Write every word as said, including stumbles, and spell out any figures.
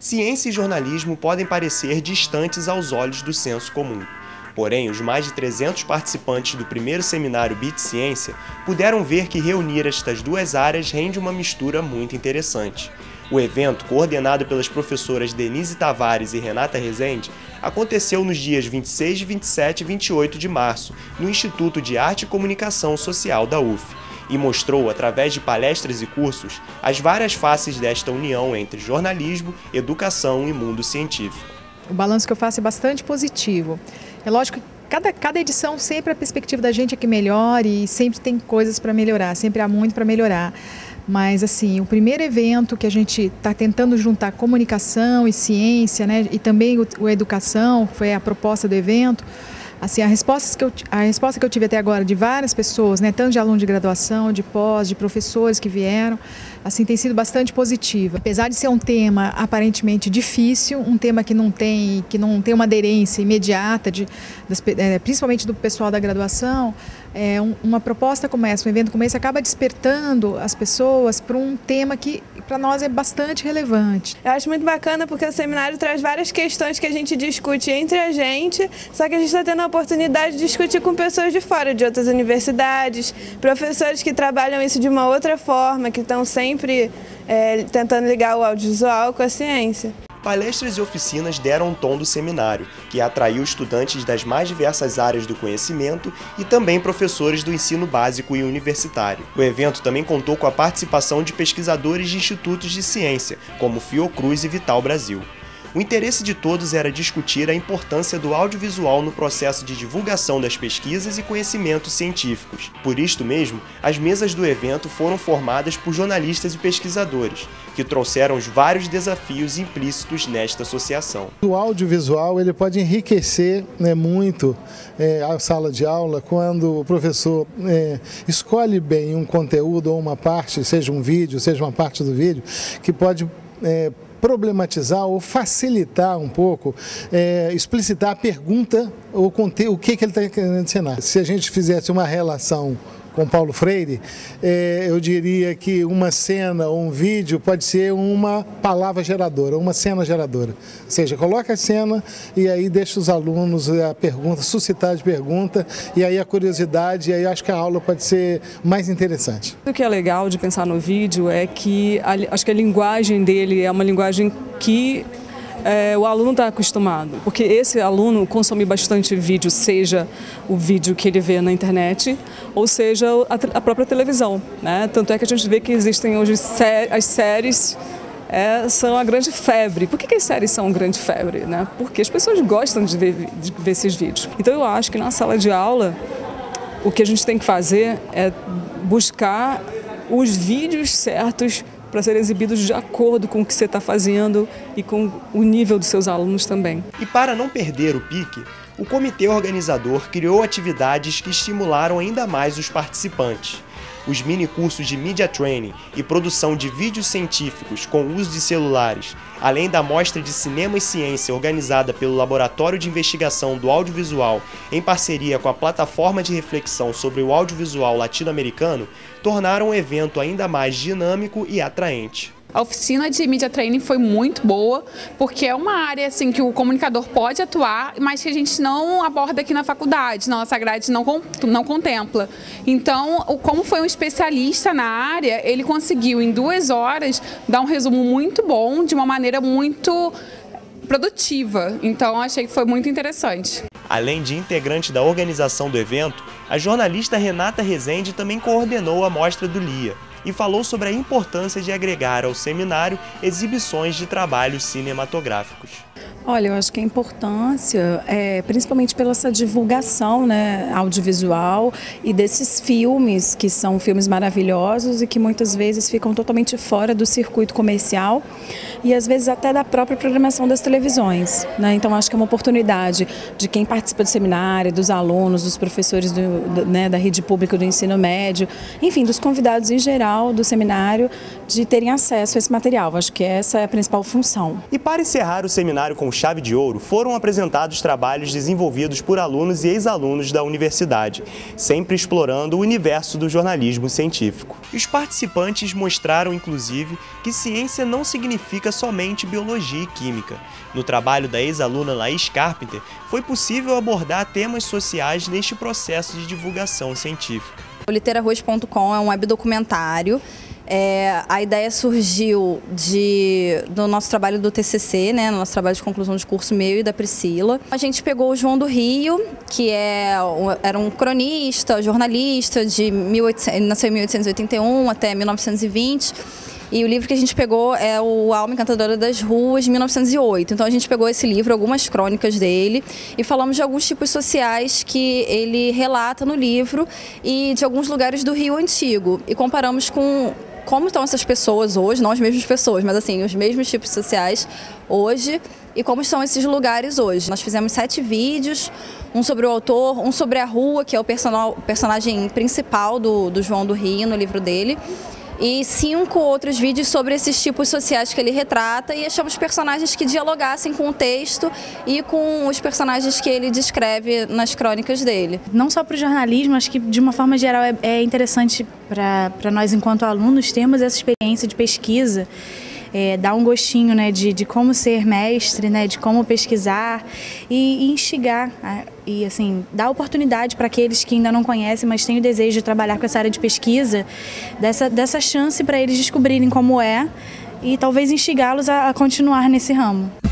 Ciência e jornalismo podem parecer distantes aos olhos do senso comum. Porém, os mais de trezentos participantes do primeiro seminário Bit Ciência puderam ver que reunir estas duas áreas rende uma mistura muito interessante. O evento, coordenado pelas professoras Denise Tavares e Renata Rezende, aconteceu nos dias vinte e seis, vinte e sete e vinte e oito de março, no Instituto de Arte e Comunicação Social da U F, e mostrou, através de palestras e cursos, as várias faces desta união entre jornalismo, educação e mundo científico. O balanço que eu faço é bastante positivo. É lógico que cada, cada edição sempre a perspectiva da gente é que melhore e sempre tem coisas para melhorar, sempre há muito para melhorar. Mas assim, o primeiro evento que a gente está tentando juntar comunicação e ciência, né, e também o, o educação, foi a proposta do evento. Assim, a resposta que eu, a resposta que eu tive até agora de várias pessoas, né, tanto de alunos de graduação, de pós, de professores que vieram, assim, tem sido bastante positiva. Apesar de ser um tema aparentemente difícil, um tema que não tem, que não tem uma aderência imediata, de, das, é, principalmente do pessoal da graduação, é, um, uma proposta como essa, um evento como esse, acaba despertando as pessoas para um tema que para nós é bastante relevante. Eu acho muito bacana porque o seminário traz várias questões que a gente discute entre a gente, só que a gente está tendo a oportunidade de discutir com pessoas de fora, de outras universidades, professores que trabalham isso de uma outra forma, que estão sempre é, tentando ligar o audiovisual com a ciência. Palestras e oficinas deram um tom do seminário, que atraiu estudantes das mais diversas áreas do conhecimento e também professores do ensino básico e universitário. O evento também contou com a participação de pesquisadores de institutos de ciência, como Fiocruz e Vital Brasil. O interesse de todos era discutir a importância do audiovisual no processo de divulgação das pesquisas e conhecimentos científicos. Por isto mesmo, as mesas do evento foram formadas por jornalistas e pesquisadores, que trouxeram os vários desafios implícitos nesta associação. O audiovisual ele pode enriquecer, né, muito é, a sala de aula quando o professor é, escolhe bem um conteúdo ou uma parte, seja um vídeo, seja uma parte do vídeo, que pode é, problematizar ou facilitar um pouco, é, explicitar a pergunta ou conter, o que, que ele está querendo ensinar. Se a gente fizesse uma relação com Paulo Freire, é, eu diria que uma cena ou um vídeo pode ser uma palavra geradora, uma cena geradora. Ou seja, coloca a cena e aí deixa os alunos a pergunta, suscitar de pergunta, e aí a curiosidade, e aí acho que a aula pode ser mais interessante. O que é legal de pensar no vídeo é que a, acho que a linguagem dele é uma linguagem que É, o aluno está acostumado, porque esse aluno consome bastante vídeo, seja o vídeo que ele vê na internet, ou seja a, a própria televisão, né? Tanto é que a gente vê que existem hoje sé as séries, é, são a grande febre. Por que, que as séries são grande febre? Né? Porque as pessoas gostam de ver, de ver esses vídeos. Então eu acho que na sala de aula, o que a gente tem que fazer é buscar os vídeos certos para serem exibidos de acordo com o que você está fazendo e com o nível dos seus alunos também. E para não perder o pique, o comitê organizador criou atividades que estimularam ainda mais os participantes. Os mini-cursos de Media Training e produção de vídeos científicos com uso de celulares, além da mostra de Cinema e Ciência organizada pelo Laboratório de Investigação do Audiovisual em parceria com a Plataforma de Reflexão sobre o Audiovisual Latino-Americano, tornaram o evento ainda mais dinâmico e atraente. A oficina de Media Training foi muito boa, porque é uma área assim, que o comunicador pode atuar, mas que a gente não aborda aqui na faculdade, nossa grade não, não contempla. Então, como foi um especialista na área, ele conseguiu em duas horas dar um resumo muito bom, de uma maneira muito produtiva. Então, achei que foi muito interessante. Além de integrante da organização do evento, a jornalista Renata Rezende também coordenou a mostra do L I A e falou sobre a importância de agregar ao seminário exibições de trabalhos cinematográficos. Olha, eu acho que a importância é principalmente pela essa divulgação, né, audiovisual e desses filmes, que são filmes maravilhosos e que muitas vezes ficam totalmente fora do circuito comercial e às vezes até da própria programação das televisões, né? Então acho que é uma oportunidade de quem participa do seminário, dos alunos, dos professores do, do, né, da rede pública do ensino médio, enfim, dos convidados em geral, final do seminário de terem acesso a esse material. Acho que essa é a principal função. E para encerrar o seminário com chave de ouro, foram apresentados trabalhos desenvolvidos por alunos e ex-alunos da universidade, sempre explorando o universo do jornalismo científico. E os participantes mostraram, inclusive, que ciência não significa somente biologia e química. No trabalho da ex-aluna Laís Carpenter, foi possível abordar temas sociais neste processo de divulgação científica. O Literarruas ponto com é um webdocumentário. É, a ideia surgiu de, do nosso trabalho do T C C, né, no nosso trabalho de conclusão de curso meu e da Priscila. A gente pegou o João do Rio, que é, era um cronista, jornalista, de mil e oitocentos, ele nasceu em mil oitocentos e oitenta e um até mil novecentos e vinte. E o livro que a gente pegou é o Alma Encantadora das Ruas, de mil novecentos e oito. Então a gente pegou esse livro, algumas crônicas dele, e falamos de alguns tipos sociais que ele relata no livro e de alguns lugares do Rio Antigo. E comparamos com como estão essas pessoas hoje, não as mesmas pessoas, mas assim, os mesmos tipos sociais hoje e como estão esses lugares hoje. Nós fizemos sete vídeos, um sobre o autor, um sobre a rua, que é o personagem principal do, do João do Rio, no livro dele, e cinco outros vídeos sobre esses tipos sociais que ele retrata, e achamos personagens que dialogassem com o texto e com os personagens que ele descreve nas crônicas dele. Não só para o jornalismo, acho que de uma forma geral é, é interessante para nós enquanto alunos termos essa experiência de pesquisa. É, dá um gostinho, né, de, de como ser mestre, né, de como pesquisar e, e instigar e assim, dar oportunidade para aqueles que ainda não conhecem, mas têm o desejo de trabalhar com essa área de pesquisa, dessa, dessa chance para eles descobrirem como é e talvez instigá-los a, a continuar nesse ramo.